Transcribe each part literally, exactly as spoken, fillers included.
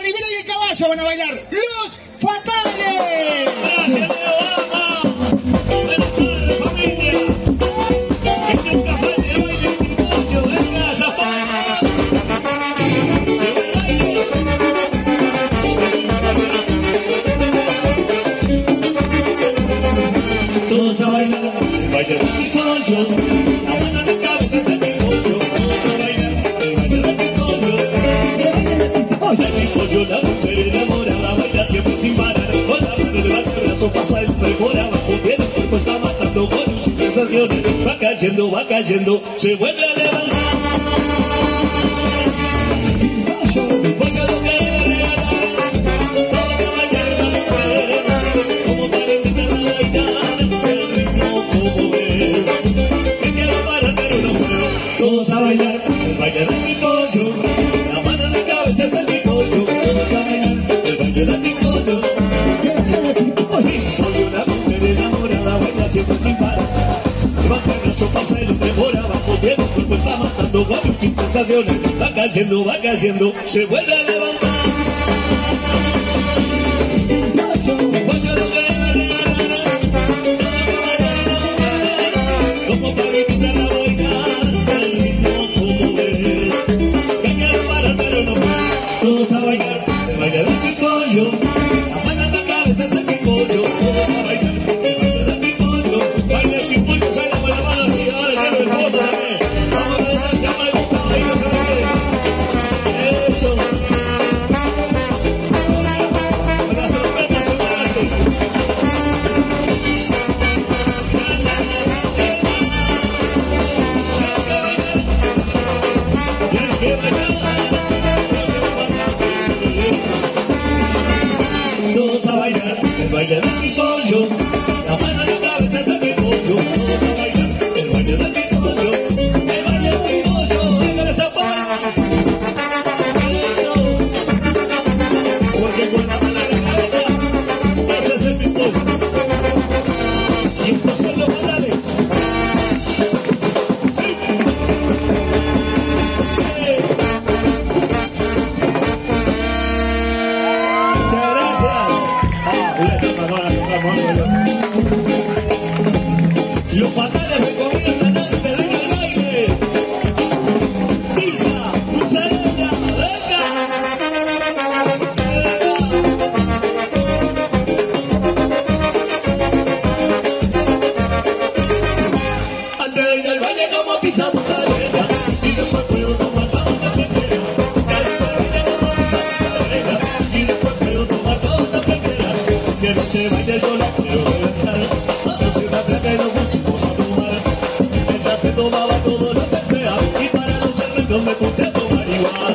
Rivera y el Caballo van a bailar Los Fatales. Gracias, Leoama. Buenas tardes, familia. Que nunca falte el baile en mi pollo. Venga, Zapata. Llegó el baile. Todos a bailar el baile de mi pollo. La mano en la cabeza es el mi pollo. Todos a bailar el baile de mi pollo. De mi pollo la mujer enamorada baila siempre sin parar. Con la mano de el brazo pasa el por abajo. Tiene el cuerpo está matando con sus sensaciones. Va cayendo, va cayendo, se vuelve a levantar. Mi pollo lo quiere regalar. Toda mañana la mujer. Como para invitarla a bailar. El ritmo como ves. Que quiero parar pero no puedo. Todos a bailar el baile de mi pollo. La mano en la cabeza es el mi pollo. Todos a bailar el baile de mi pollo. Soy una mujer enamorada, baila siempre sin parar. Levanta el brazo, pasa el hombre por abajo. Tiene el cuerpo está matando con sus sensaciones. Va cayendo, va cayendo, se vuelve a levantar. Mi pollo lo quiere regalar. Como para invitarla a bailar. El ritmo como ves. Que quiero parar pero no puedo. Todos a bailar el baile de mi pollo. La mano en la cabeza es el mi pollo. Todos a bailar el baile de mi pollo. Baile mi pollo, sale con la mano así. Ahora ya no el fondo también. Vamos a ver, ya me gusta bailar, se me quede. Eso. Con las trompetas se mueve. Quiero que bailar. Todos a bailar el baile de mi pollo. La mano en la cabeza es el mi pollo. Todos a bailar el baile de mi pollo. El baile de mi pollo. Venga esa parte. Porque con la mano en la cabeza ese es el mi pollo. Y estos son los fatales. Sí. Eh. Muchas gracias. Los fatales recomiendan antes de ir al baile. Pizza, musarela, venga. Antes de ir al baile como pizza, musarela. Y después puedo tomar todo lo que quiera. Antes del baile como pizza, musarela. Y después puedo tomar todo lo que quiera. Que no se baile yo la quiero reventar. No se va a traer los músicos a tomar. Ella se tomaba todo lo que sea. Y para no ser rico me puse a tomar igual.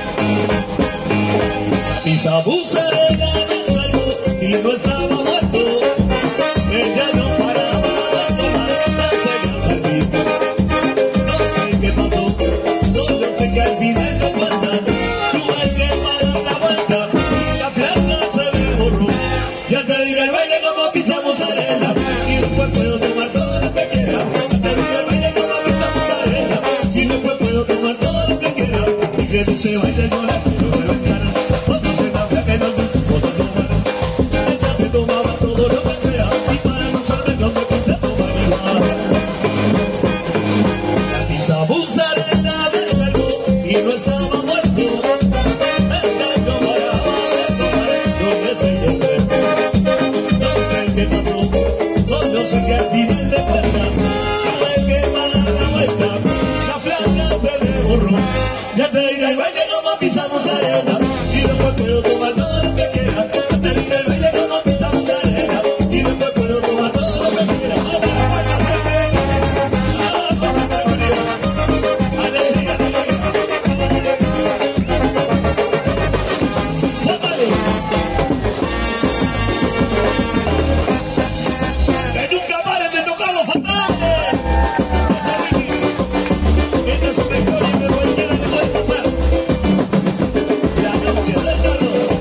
Pizza musarela me salvó si no estaba muerto. Ella no paraba de tomar. Pensé que al mismo. No sé qué pasó. Solo sé que al final de cuentas tuve que pagar la vuelta. Y la flaca se me borró. Ya te diré el baile como pizza musarela. Y después puedo tomar todo lo que quiera. Ya te diré el baile como pizza musarela. Y después puedo tomar todo lo que quiera. Y que no se baile yo la quiero reventar. Cuando se la flaca y no se supo a tomar. Ella se tomaba todo lo que sea. Y para no ser rico me puse a tomar igual. La pizza musarela me salvó si no estaba muerto. Ella no paraba de tomar. Yo le seguí el tren. No sé qué pasó, solo sé que al final de cuentas tuve que pagar la vuelta. La flaca se me borró. Ya te diré el baile como pizza musarela. Y después puedo tomar todo lo que quiera. Ya te diré el baile como pizza musarela. Y después puedo tomar todo lo que quiera. Alegría, alegría. ¡Sápale! ¡Que nunca paren de tocar los fatales! Esta es una historia que cualquiera le puede pasar. La noche del terror.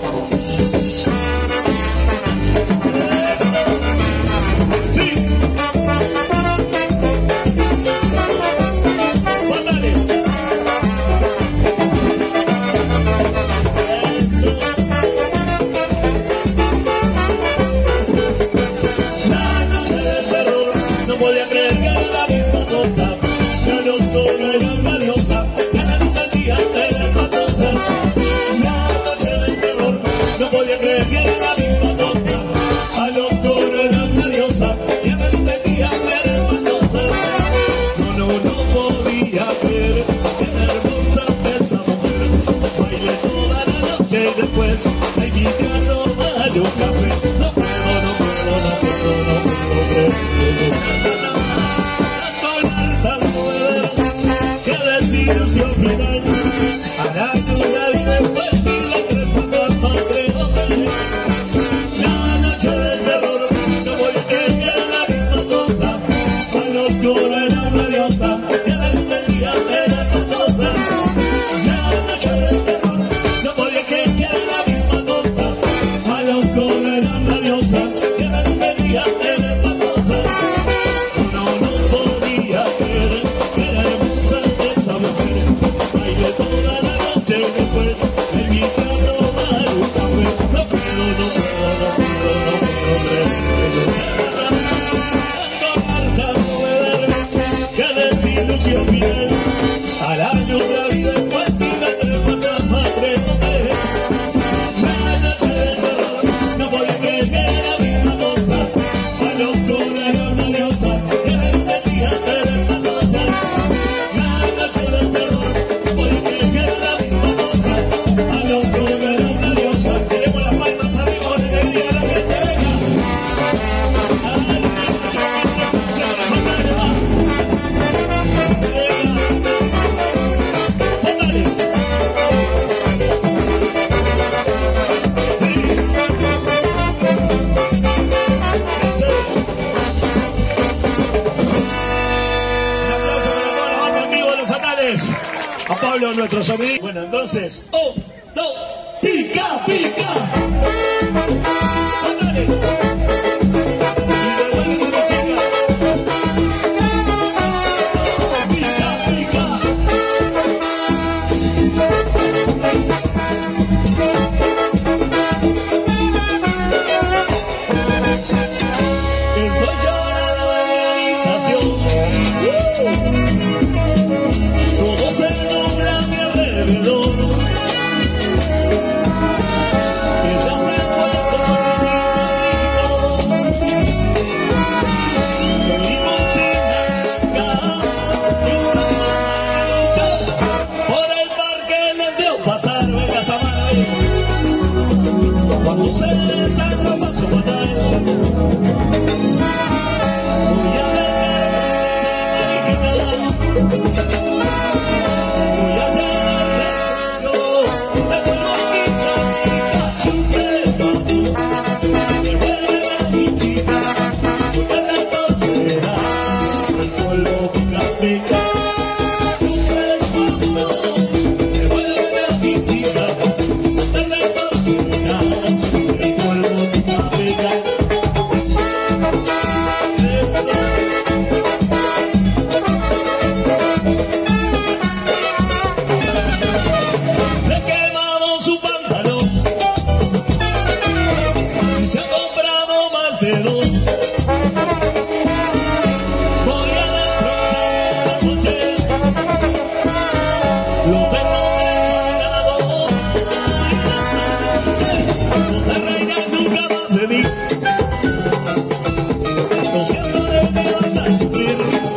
podía creer que era la misma cosa. A los coros era una diosa y a la luz del día era hermanosa. No, no, no podía creer que era hermosa esa mujer. Bailé toda la noche y después la invité a tomar un café. No puedo, no puedo, no puedo, no puedo creer. Qué desilusión final. A la luna y después y la trepa para madre. La noche del terror, no voy a creer que era la misma cosa. A los coros era una diosa y a la luz del día era hermosa. La noche del terror, no podía creer que era la misma cosa. A los coros era una diosa y a la luz del día era hermosa. No, no podía creer que era hermosa esa mujer. Bailé toda la noche y después me invité a tomar un café. No puedo, no puedo, no puedo, no puedo creer. Tanto harta no ver, qué desilusión final. A la luz la vida después y la trepa madre. La noche del terror, no podía creer que era la misma cosa. A los coros era una diosa y a la luz del día era hermosa. La noche del terror, no podía creer que era la misma cosa. A los coros era una diosa. Queremos las palmas arriba con alegría a la gente, venga. A la luz del día se va a madre va. Venga. Fondales. Sí. Eso. Un aplauso para toda la banda en vivo de los Fatales. A Pablo, nuestro sonido. Bueno, entonces, oh, no, pica, pica. Fatales. Y devuelve una chica. Pica, pica. Estoy llorando en mi habitación. Todo se nubla a mi alrededor. Ella se encuentra conmigo. Venimos sin por el parque les dio pasar, venga esa madre. Cuando se desarrolla su batalla, voy a ver voy a llenarle yo, me vuelvo a quitar mi devuelve a mi chica, porque la torcera, el polvo pica pica. Devuelve a mi chica, porque la torcera, el polvo pica pica. Le he quemado su pantalón y se ha comprado más de dos. Voy a destrozar la noche, lo tengo preparado. No te reirás nunca más de mí. Lo siento, de que vas a sufrir.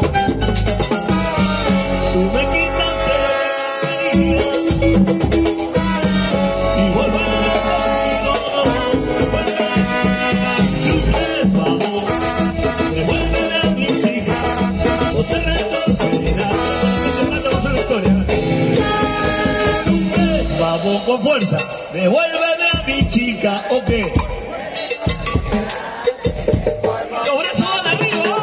Tú me quitaste heridas y vuelve conmigo. Vuelve a chupes, vamos. Devuélveme a mi chica, o te retorcerás. Te matamos a la historia. Chupes, vamos con fuerza. Devuélveme a mi chica, ¿o qué? Los brazos van arriba.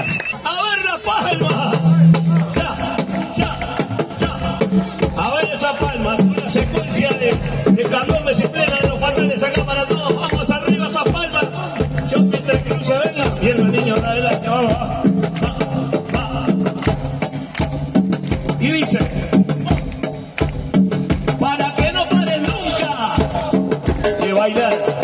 gracias. A ver la palma. Cha, cha, cha. A ver esas palmas. Una secuencia de, de camiones y plena de los fatales acá para todos. Vamos arriba esas palmas. Yo mientras cruce, venga. Bien, los niños adelante. Vamos. Va, va. Y dice. Para que no pares nunca de bailar.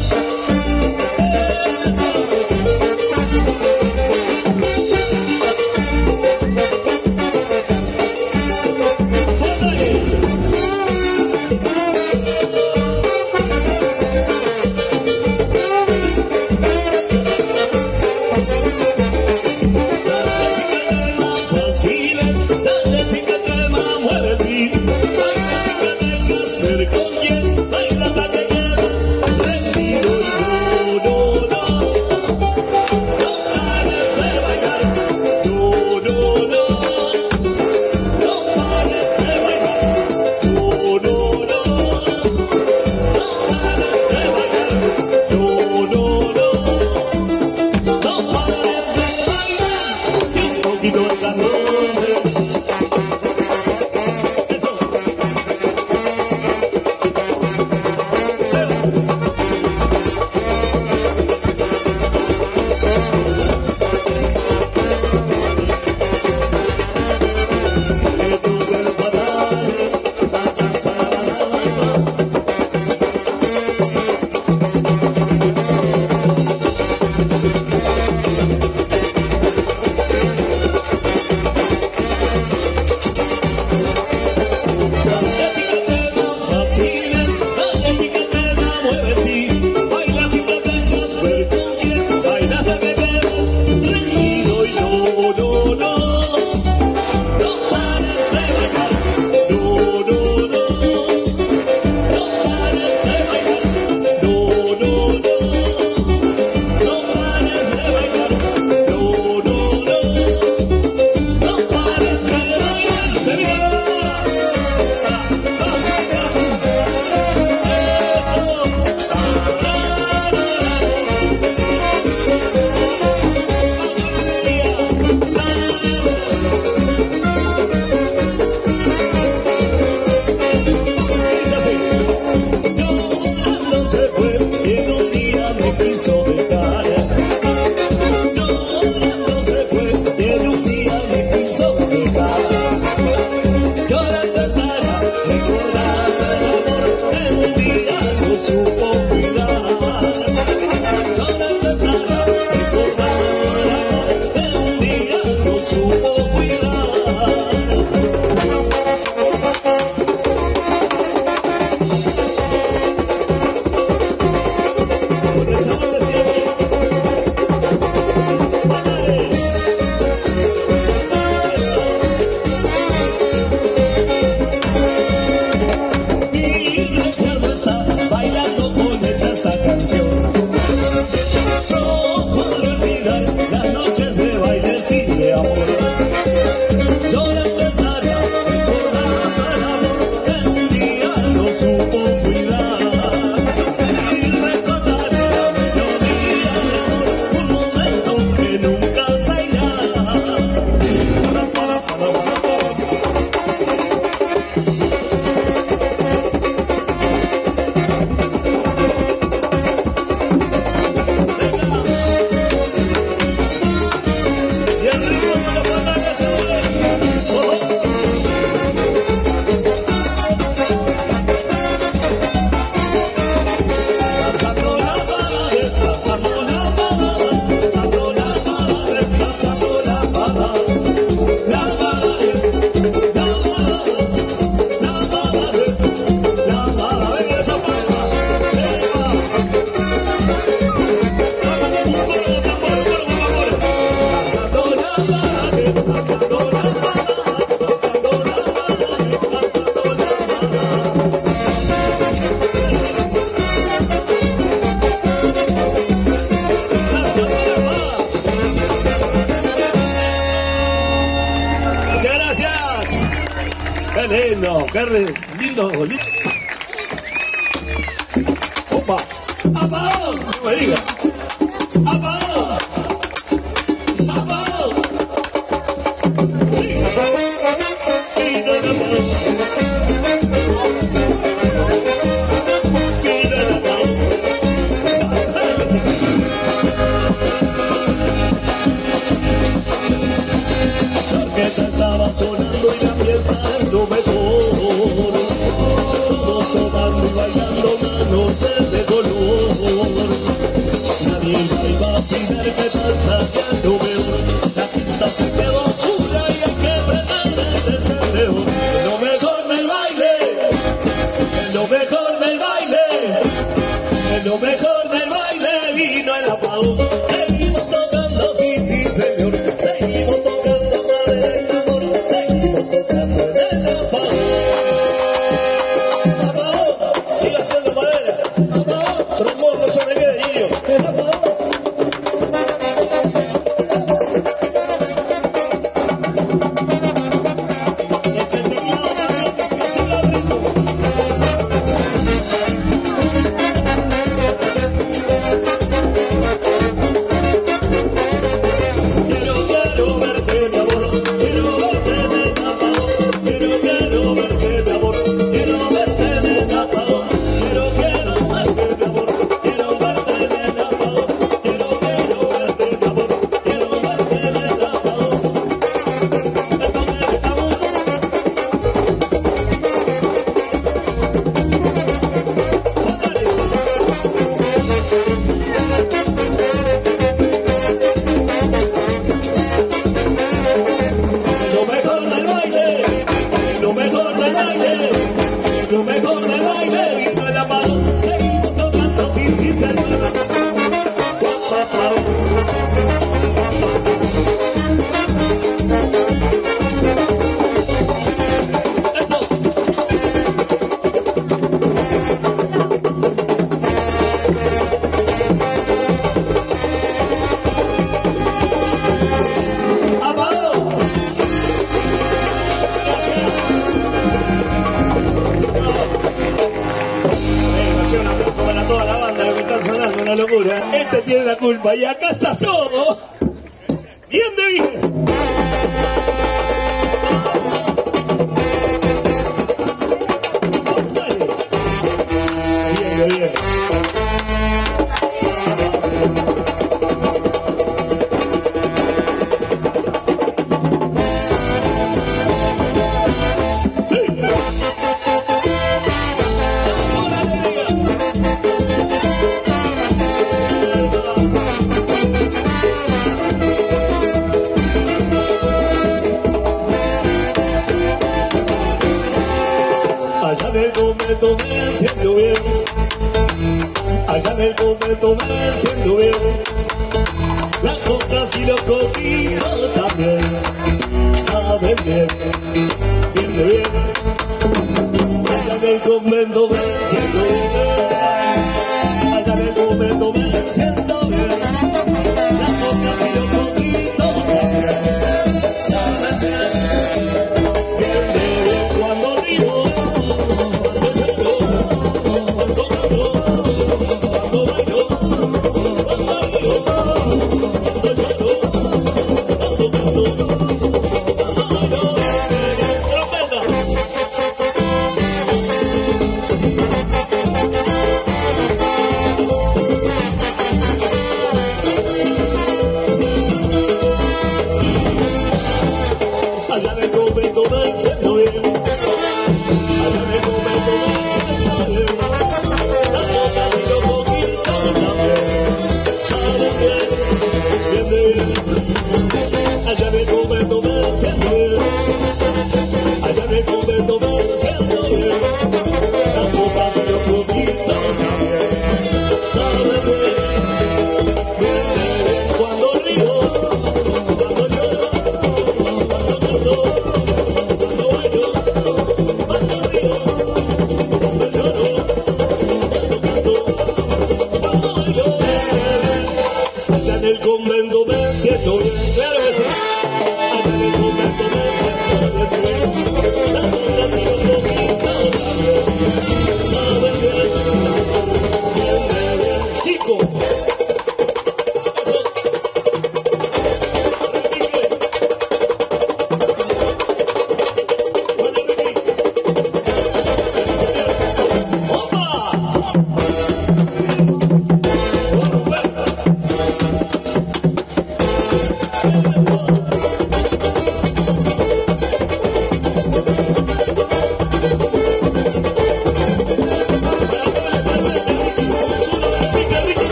Qué lindo, qué lindo, lindo. Opa, apagón, no me digas. Apagón, apagón. noches de dolor. Nadie va a imaginar qué pasa ya no veo. La pista se quedó oscura y hay que prender el encendedor. Lo mejor del baile, lo mejor del baile, lo mejor del baile vino el apagón. Seguimos tocando, sí, sí, señor. Seguimos tocando madre del amor. Seguimos tocando en el apagón. Apagón, siga siendo madera. Apagón, trombón, no se me quede, niño. El apagón. Ese teclado también que siga rico. Lo mejor del baile vino el apagón. Seguimos tocando, sí, sí, señor. Eso. Apagón. Un aplauso para toda la banda, lo que está sonando, una locura. Este tiene la culpa y acá está todo bien de bien. Portales. Bien de bien. Allá en el convento me siento bien, allá en el convento me siento bien, las cocas y los coquitos también, saben bien, bien de bien. Allá en el convento me siento bien, allá en el convento me siento bien, las cocas y los coquitos también, saben bien, bien de bien cuando río.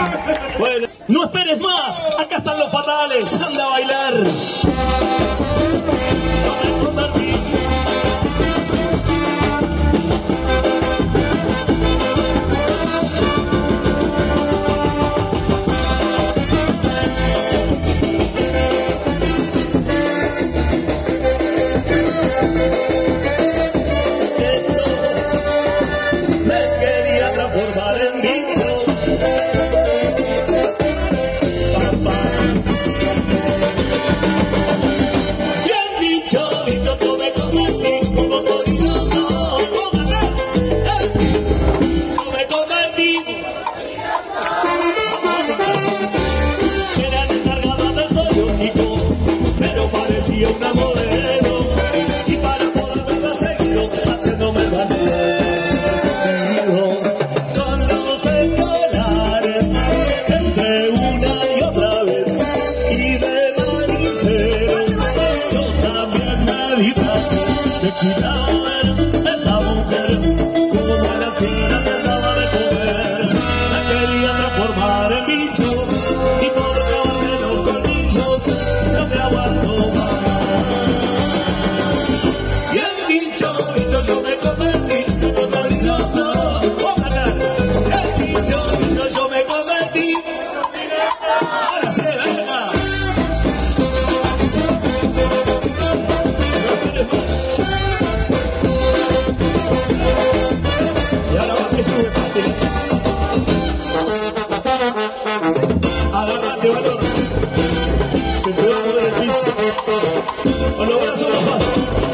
Bueno, no esperes más. Acá están los fatales. Anda a bailar. Una modelo y para poder verla seguido haciéndome el bandido con los escolares entre una y otra vez y de manicero yo también me disfrazé de excitado ver esa mujer como a la cena que daba de comer la quería transformar en bicho y por acabarme los colmillos no me aguanto más. Yo me convertí en cocodriloso, ojalá. El bicho yo me convertí. Ahora sí, venga. Y ahora va que sube fácil. Agárrate, valor. Se te va a mover el piso. Con los brazos los pasos.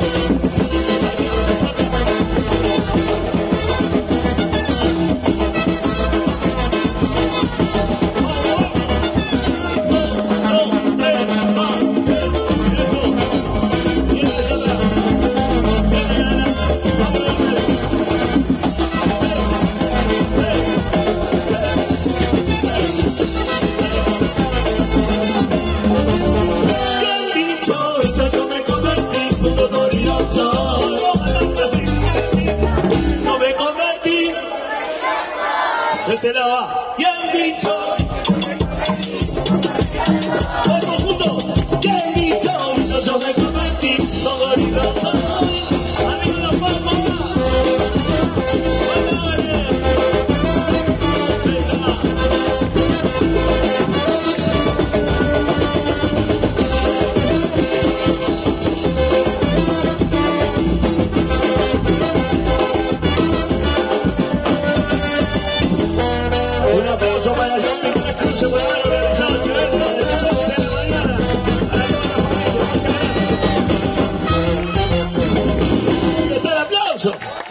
Este la va. Y el bicho. Todos juntos. Y el bicho. Yo me convertí. Todo el brazo. Arriba los palmos. Bueno, vale. Un aplauso para John Piquet, que se puede organizar el evento de las once de la mañana. A la muchas gracias. ¿Dónde está el aplauso?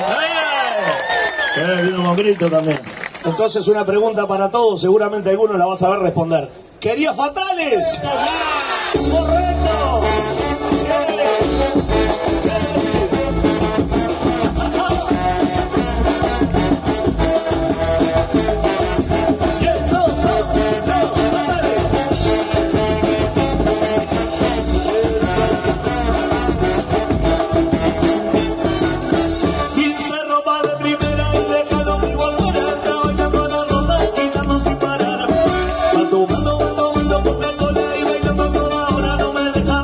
¡Eh! Vino con grito también. Entonces una pregunta para todos, seguramente alguno la va a saber responder. ¿Querías fatales? ¡Correcto! Tomando, tomando Coca-Cola y bailando toda hora, no me deja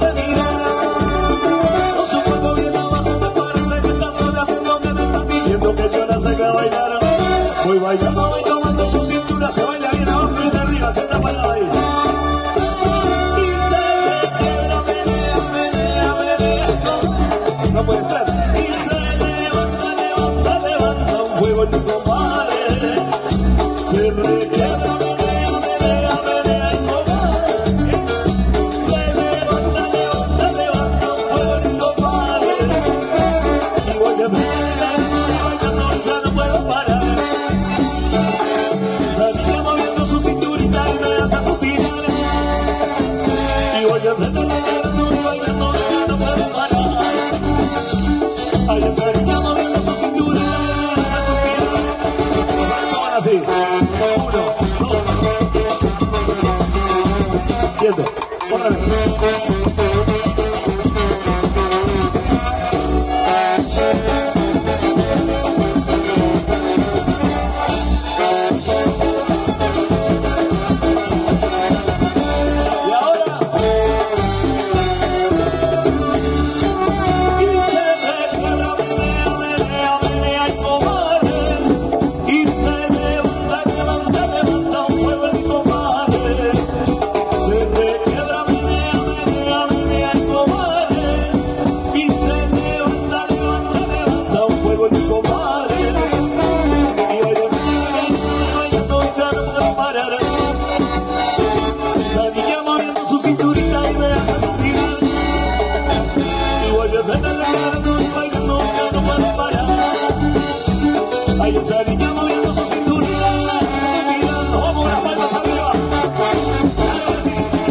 Bailen esa niña moviendo su cinturita. Vamos, unas palmas arriba. Claro que sí.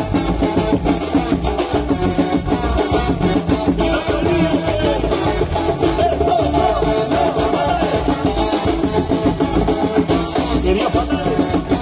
Y no se olviden que estos son los Fatales. Queridos Fatales.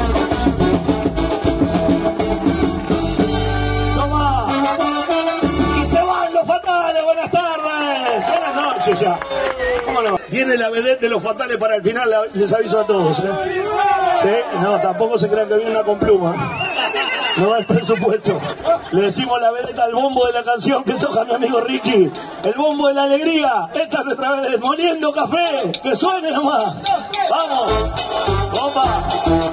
Toma. Y se van los Fatales. Buenas tardes. Buenas noches ya. ¿Cómo no? Viene la vedette de los Fatales para el final, les aviso a todos. ¿eh? ¿Sí? No, tampoco se crean que viene una con pluma. No da el presupuesto. Le decimos la vedette al bombo de la canción que toca mi amigo Ricky. El bombo de la alegría. Esta es nuestra vedette. Moliendo café. Que suene nomás. Vamos. Opa.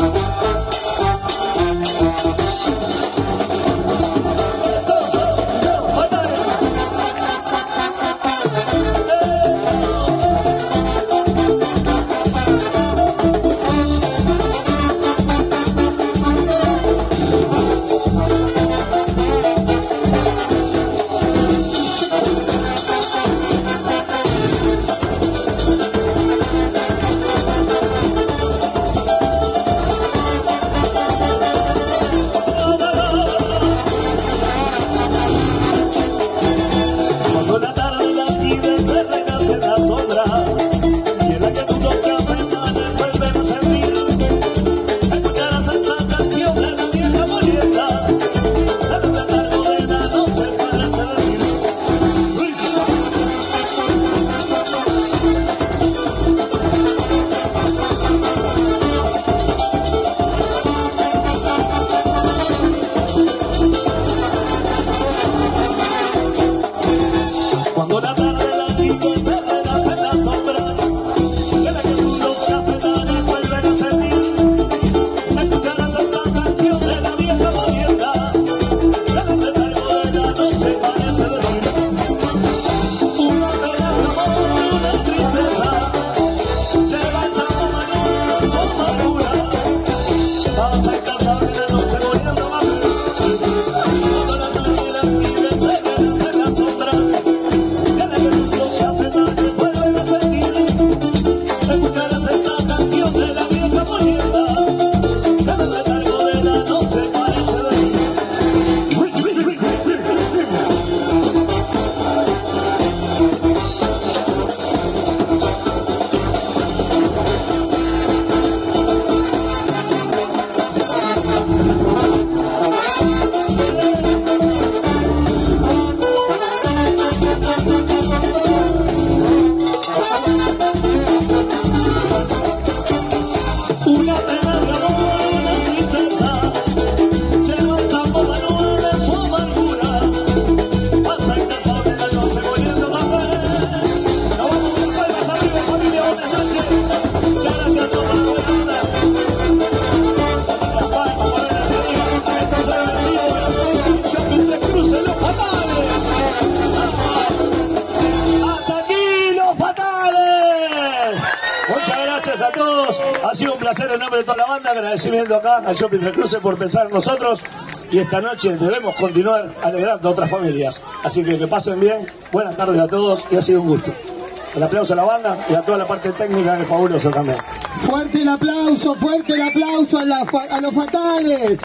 Ha sido un placer en nombre de toda la banda, agradecimiento acá al Shopping Tres Cruces por pensar en nosotros y esta noche debemos continuar alegrando a otras familias. Así que que pasen bien, buenas tardes a todos y ha sido un gusto. El aplauso a la banda y a toda la parte técnica que es fabuloso también. Fuerte el aplauso, fuerte el aplauso a, la, a los Fatales.